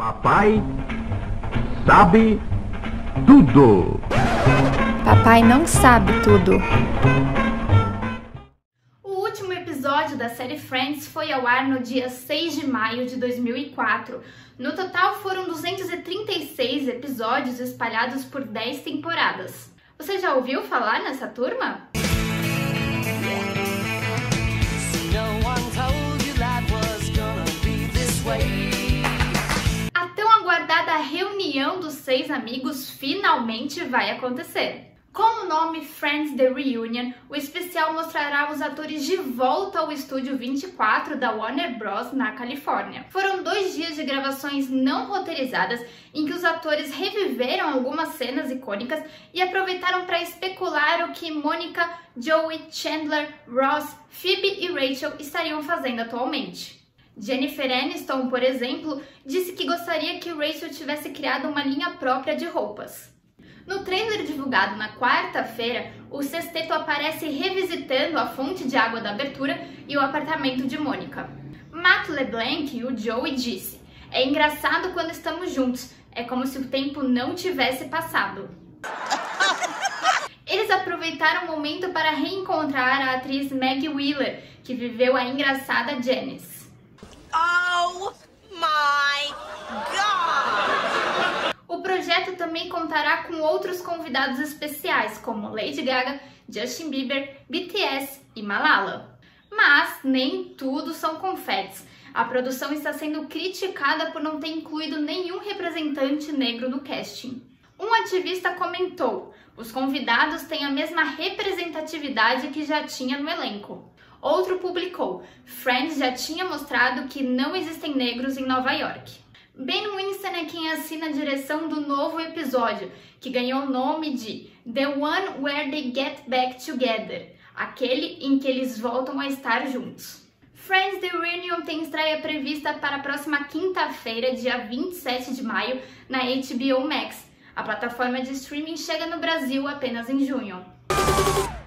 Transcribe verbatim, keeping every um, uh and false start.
Papai sabe tudo. Papai não sabe tudo. O último episódio da série Friends foi ao ar no dia seis de maio de dois mil e quatro. No total foram duzentos e trinta e seis episódios espalhados por dez temporadas. Você já ouviu falar nessa turma? A tão aguardada reunião dos seis amigos finalmente vai acontecer. Com o nome Friends The Reunion, o especial mostrará os atores de volta ao estúdio vinte e quatro da Warner Bros. Na Califórnia. Foram dois dias de gravações não roteirizadas em que os atores reviveram algumas cenas icônicas e aproveitaram para especular o que Monica, Joey, Chandler, Ross, Phoebe e Rachel estariam fazendo atualmente. Jennifer Aniston, por exemplo, disse que gostaria que Rachel tivesse criado uma linha própria de roupas. No trailer divulgado na quarta-feira, o sexteto aparece revisitando a fonte de água da abertura e o apartamento de Mônica. Matt LeBlanc, o Joey, disse: "É engraçado quando estamos juntos, é como se o tempo não tivesse passado." Eles aproveitaram o momento para reencontrar a atriz Maggie Wheeler, que viveu a engraçada Janice. Oh my God! O projeto também contará com outros convidados especiais, como Lady Gaga, Justin Bieber, B T S e Malala. Mas nem tudo são confetes. A produção está sendo criticada por não ter incluído nenhum representante negro no casting. Um ativista comentou: "Os convidados têm a mesma representatividade que já tinha no elenco." Outro publicou: "Friends já tinha mostrado que não existem negros em Nova York." Ben Winston é quem assina a direção do novo episódio, que ganhou o nome de The One Where They Get Back Together, aquele em que eles voltam a estar juntos. Friends The Reunion tem estreia prevista para a próxima quinta-feira, dia vinte e sete de maio, na H B O Max. A plataforma de streaming chega no Brasil apenas em junho.